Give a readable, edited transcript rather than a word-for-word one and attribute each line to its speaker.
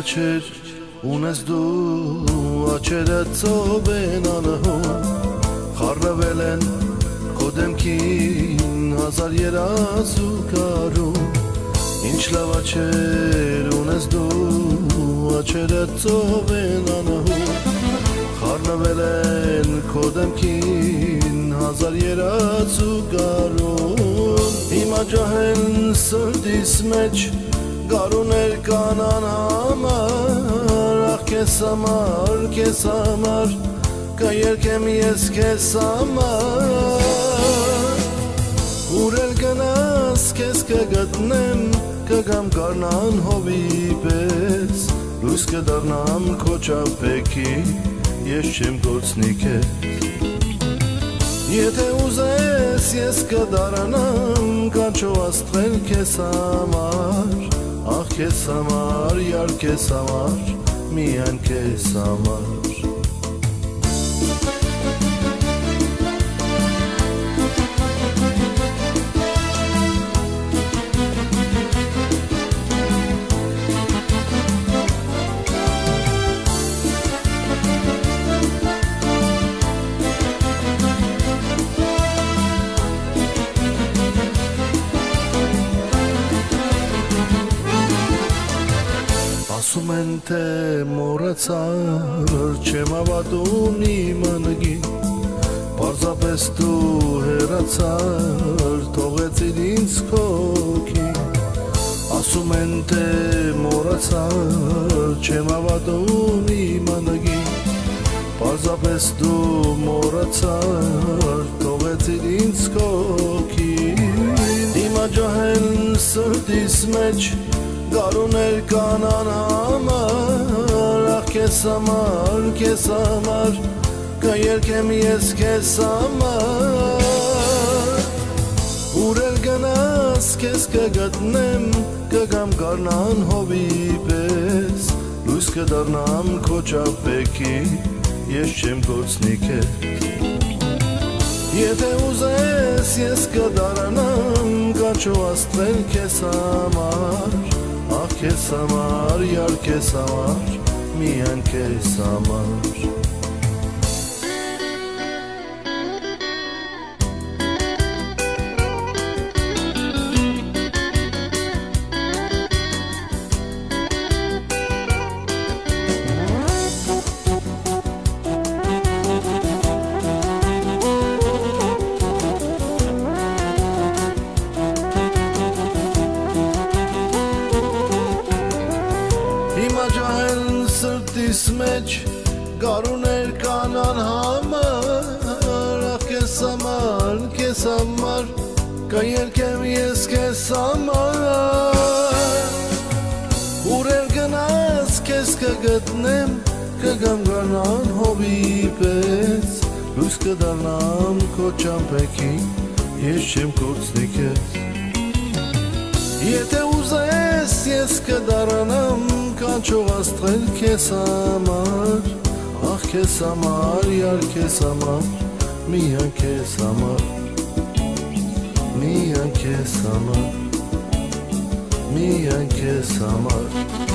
Speaker 1: աչեր ունես դու աչերը ծով են անհուն խառնվել են քո դեմքին հազար երազուկարում ինչ լավ աչեր ունես դու աչերը ծով են անհուն խառնվել են քո դեմքին հազար երազուկարում հիմա ջահել սրտիս մեջ Գարուներ կանան համար, ախ կես համար, կերկեմ ես կես համար Ուր էլ գնաս կես կգտնեմ, կգամ կարնան հովի պես Լույս կդարնամ քո ճապեքի, ես չեմ գործնի կեզ Եթե ուզես ես կդարանամ, կանչո աստղել կես համար Ախ քեզ համար, յար քեզ համար, միայն քեզ համար Ասում են թե մոռացար, չեմ հավատում իմ անգին Պարզապես դու հեռացար, թողեցիր ինձ քոքին Ասում են թե մոռացար, չեմ հավատում իմ անգին Պարզապես դու մոռացար, թողեցիր ինձ քոքին Հիմա ջահել սրտիս մեջ Գարուներ կանան համար, ախ կես համար, կերկեմ ես կես համար Ուր էլ գնաս կես կգտնեմ, կգամ կարնան հովի պես Լույս կդարնամ քո ճապեքի, ես չեմ գործնի կեզ Եթե ուզես ես կդարանամ, կանչո աստղել կես համար Ախ քեզ համար, յար քեզ համար, միայն քեզ համար Հիմա ջահել սրտիս մեջ գարուներ կանան համար Ախ կես համար, կերկեմ ես կես համար Ուր էլ գնաս կես կգտնեմ, կգամ գանան հովի պես Լույս կդարնամ քո ճամպեքի, ես չեմ գործնի կեզ Եթե ուզես ես կդարանամ կանչող աստղել քեզ համար Ախ քեզ համար, յար քեզ համար, միայն քեզ համար Միայն քեզ համար, միայն քեզ համար